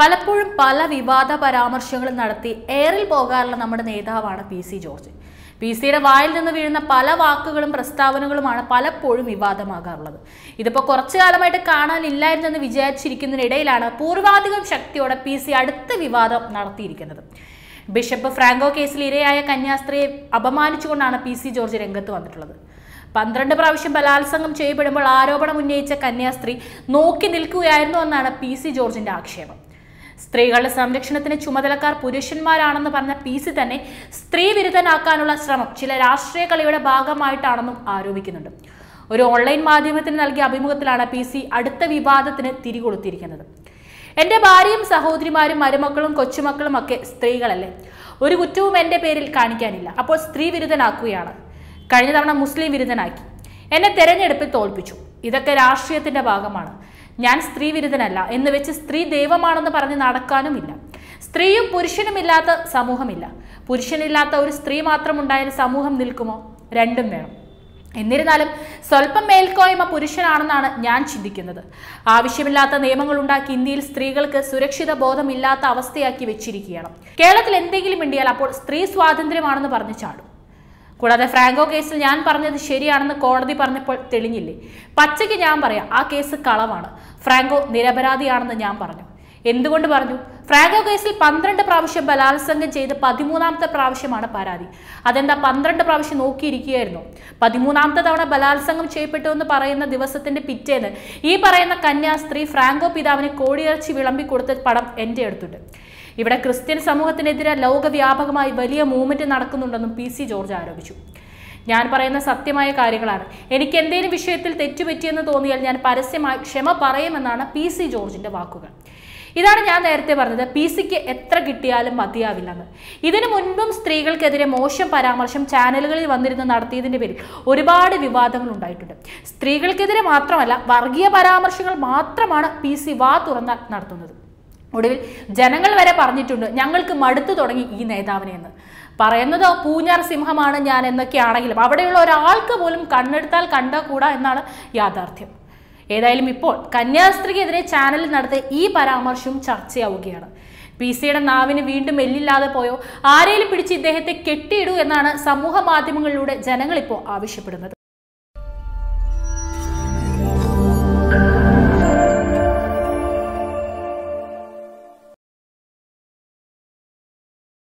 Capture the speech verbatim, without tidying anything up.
പലപ്പോഴും പല വിവാദ പരാമർശങ്ങളും നടത്തി എയറിൽ പോകാറുള്ള നമ്മുടെ നേതാവാണ് പി സി ജോർജ്. പി സിയുടെ വായിൽ നിന്ന് വീഴുന്ന പല വാക്കുകളും പ്രസ്താവനകളുമാണ് പലപ്പോഴും വിവാദമാകാറുള്ളത്. ഇതിപ്പോൾ കുറച്ചു കാലമായിട്ട് കാണാനില്ലായിരുന്നെന്ന് വിചാരിച്ചിരിക്കുന്നതിനിടയിലാണ് പൂർവാധികം ശക്തിയോടെ പി സി അടുത്ത വിവാദം നടത്തിയിരിക്കുന്നത്. ബിഷപ്പ് ഫ്രാങ്കോ കേസിൽ ഇരയായ കന്യാസ്ത്രീയെ അപമാനിച്ചുകൊണ്ടാണ് പി സി ജോർജ് രംഗത്ത് വന്നിട്ടുള്ളത്. പന്ത്രണ്ട് പ്രാവശ്യം ബലാത്സംഗം ചെയ്യപ്പെടുമ്പോൾ ആരോപണം ഉന്നയിച്ച കന്യാസ്ത്രീ നോക്കി നിൽക്കുകയായിരുന്നു എന്നാണ് പി സി ജോർജിന്റെ ആക്ഷേപം. സ്ത്രീകളുടെ സംരക്ഷണത്തിന് ചുമതലക്കാർ പുരുഷന്മാരാണെന്ന് പറഞ്ഞ പി സി തന്നെ സ്ത്രീ വിരുദ്ധനാക്കാനുള്ള ശ്രമം ചില രാഷ്ട്രീയ കളിയുടെ ഭാഗമായിട്ടാണെന്നും ആരോപിക്കുന്നുണ്ട്. ഒരു ഓൺലൈൻ മാധ്യമത്തിന് നൽകിയ അഭിമുഖത്തിലാണ് പി സി അടുത്ത വിവാദത്തിന് തിരികൊളുത്തിയിരിക്കുന്നത്. എൻ്റെ ഭാര്യയും സഹോദരിമാരും മരുമക്കളും കൊച്ചുമക്കളും ഒക്കെ സ്ത്രീകളല്ലേ, ഒരു കുറ്റവും എൻ്റെ പേരിൽ കാണിക്കാനില്ല, അപ്പോൾ സ്ത്രീ വിരുദ്ധനാക്കുകയാണ്. കഴിഞ്ഞ തവണ മുസ്ലിം വിരുദ്ധനാക്കി, എന്നെ തെരഞ്ഞെടുപ്പിൽ തോൽപ്പിച്ചു. ഇതൊക്കെ രാഷ്ട്രീയത്തിന്റെ ഭാഗമാണ്. ഞാൻ സ്ത്രീ വിരുദ്ധനല്ല എന്ന് വെച്ച് സ്ത്രീ ദൈവമാണെന്ന് പറഞ്ഞ് നടക്കാനുമില്ല. സ്ത്രീയും പുരുഷനുമില്ലാത്ത സമൂഹമില്ല. പുരുഷനില്ലാത്ത ഒരു സ്ത്രീ മാത്രം ഉണ്ടായാൽ സമൂഹം നിൽക്കുമോ? രണ്ടും വേണം. എന്നിരുന്നാലും സ്വല്പം മേൽക്കോയ്മ പുരുഷനാണെന്നാണ് ഞാൻ ചിന്തിക്കുന്നത്. ആവശ്യമില്ലാത്ത നിയമങ്ങൾ ഉണ്ടാക്കി ഇന്ത്യയിൽ സ്ത്രീകൾക്ക് സുരക്ഷിത ബോധമില്ലാത്ത അവസ്ഥയാക്കി വെച്ചിരിക്കുകയാണ്. കേരളത്തിൽ എന്തെങ്കിലും ഉണ്ടിയാൽ അപ്പോൾ സ്ത്രീ സ്വാതന്ത്ര്യമാണെന്ന് പറഞ്ഞു ചാടും. കൂടാതെ ഫ്രാങ്കോ കേസിൽ ഞാൻ പറഞ്ഞത് ശരിയാണെന്ന് കോടതി പറഞ്ഞപ്പോൾ തെളിഞ്ഞില്ലേ? പച്ചയ്ക്ക് ഞാൻ പറയാം, ആ കേസ് കളവാണ്. ഫ്രാങ്കോ നിരപരാധിയാണെന്ന് ഞാൻ പറഞ്ഞു. എന്തുകൊണ്ട് പറഞ്ഞു? ഫ്രാങ്കോ കേസിൽ പന്ത്രണ്ട് പ്രാവശ്യം ബലാത്സംഗം ചെയ്ത് പതിമൂന്നാമത്തെ പ്രാവശ്യമാണ് പരാതി. അതെന്താ പന്ത്രണ്ട് പ്രാവശ്യം നോക്കിയിരിക്കുകയായിരുന്നു? പതിമൂന്നാമത്തെ തവണ ബലാത്സംഗം ചെയ്യപ്പെട്ടു എന്ന് പറയുന്ന ദിവസത്തിന്റെ പിറ്റേന്ന് ഈ പറയുന്ന കന്യാസ്ത്രീ ഫ്രാങ്കോ പിതാവിന് കോടിയിറച്ചി വിളമ്പി കൊടുത്ത പടം എൻ്റെ അടുത്തുണ്ട്. ഇവിടെ ക്രിസ്ത്യൻ സമൂഹത്തിനെതിരെ ലോകവ്യാപകമായി വലിയ മൂവ്മെന്റ് നടക്കുന്നുണ്ടെന്നും പി സി ജോർജ് ആരോപിച്ചു. ഞാൻ പറയുന്ന സത്യമായ കാര്യങ്ങളാണ്. എനിക്ക് എന്തെങ്കിലും വിഷയത്തിൽ തെറ്റുപറ്റിയെന്ന് തോന്നിയാൽ ഞാൻ പരസ്യമായി ക്ഷമ പറയുമെന്നാണ് പി സി ജോർജിന്റെ വാക്കുകൾ. ഇതാണ് ഞാൻ നേരത്തെ പറഞ്ഞത്, പി സിക്ക് എത്ര കിട്ടിയാലും മതിയാവില്ലെന്ന്. ഇതിനു മുൻപും സ്ത്രീകൾക്കെതിരെ മോശം പരാമർശം ചാനലുകളിൽ വന്നിരുന്ന് നടത്തിയതിന്റെ പേരിൽ ഒരുപാട് വിവാദങ്ങൾ ഉണ്ടായിട്ടുണ്ട്. സ്ത്രീകൾക്കെതിരെ മാത്രമല്ല, വർഗീയ പരാമർശങ്ങൾ മാത്രമാണ് പി സി വാ തുറന്നാൽ നടത്തുന്നത്. ഒടുവിൽ ജനങ്ങൾ വരെ പറഞ്ഞിട്ടുണ്ട്, ഞങ്ങൾക്ക് മടുത്തു തുടങ്ങി ഈ നേതാവിനെ എന്ന്. പറയുന്നതോ പൂഞ്ഞാർ സിംഹമാണ് ഞാൻ എന്നൊക്കെയാണെങ്കിലും അവിടെയുള്ള ഒരാൾക്ക് പോലും കണ്ണെടുത്താൽ കണ്ടാകൂടാ എന്നാണ് യാഥാർത്ഥ്യം. ഏതായാലും ഇപ്പോൾ കന്യാസ്ത്രീക്കെതിരെ ചാനലിൽ നടത്തിയ ഈ പരാമർശവും ചർച്ചയാവുകയാണ്. പി സിയുടെ നാവിന് വീണ്ടും എല്ലില്ലാതെ പോയോ? ആരെയും പിടിച്ച് ഇദ്ദേഹത്തെ കെട്ടിയിടൂ എന്നാണ് സമൂഹ മാധ്യമങ്ങളിലൂടെ ജനങ്ങൾ ഇപ്പോൾ ആവശ്യപ്പെടുന്നത്.